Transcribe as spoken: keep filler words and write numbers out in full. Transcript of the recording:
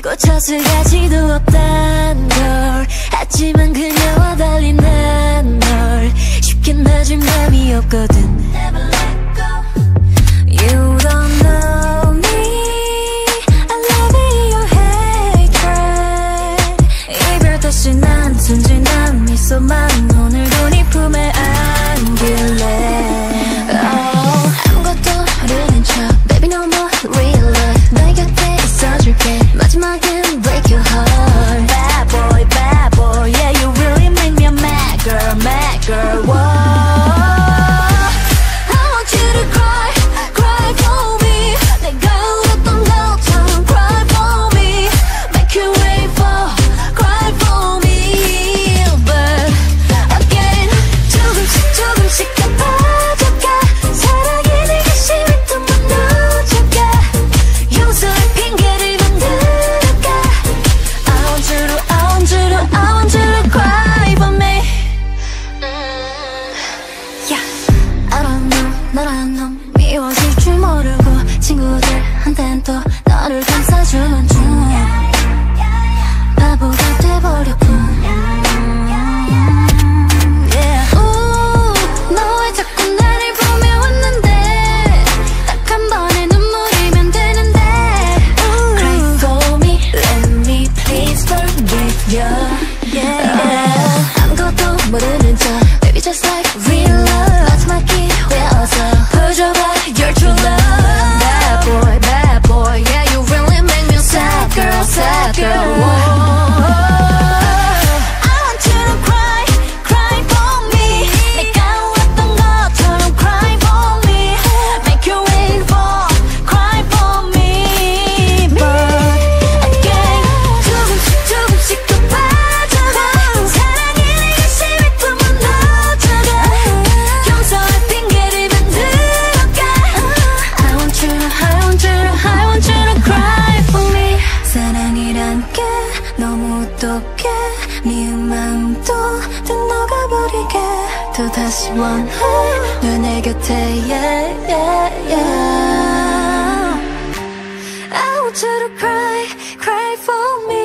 꽂혔을 가치도 없단 걸. 하지만 그녀와 달리 난 널 쉽게 놔줄 맘이 없거든. Never let go. You don't know me, I love your hatred. 이별 다시 난 순진한 미소만 오늘도 네 품에 안길래. Oh, 아무것도 모르는 척 Baby no more real love. 너의 곁에 있어줄게. 마지막엔 break your heart. Bad boy, bad boy, yeah you really make me a mad girl, mad girl. Whoa. 너란 놈 미워질 줄 모르고 친구들한텐 또 너를 감싸주는 중 바보가 돼버렸군. Yeah. 우, 너왜 자꾸 나를 보며 웃는데 딱 한 번의 눈물이면 되는데. Cry for me, let me please forgive you. Yeah. Uh, 아무것도 모르는 척 Baby just like real love. 마지막 기회여서 보여줘봐 your true love. Bad boy, bad boy, yeah you really make me a sad girl, sad girl. Whoa. I want you to cry, cry for me. 내가 울었던 것처럼 cry for me. Make you wait for, cry for me. But again 조금씩 조금씩 더 빠져가. 사랑이 내가 심히 품은 너져가. 용서할 핑계를 만들어가. I want you to, I want you to, I want you to cry for me. 사랑이란 게 너무 똑해. 미운 마음도 다 녹아버리게. 또 다시 원해 널 내 곁에 yeah, yeah, yeah. I want you to cry, cry for me.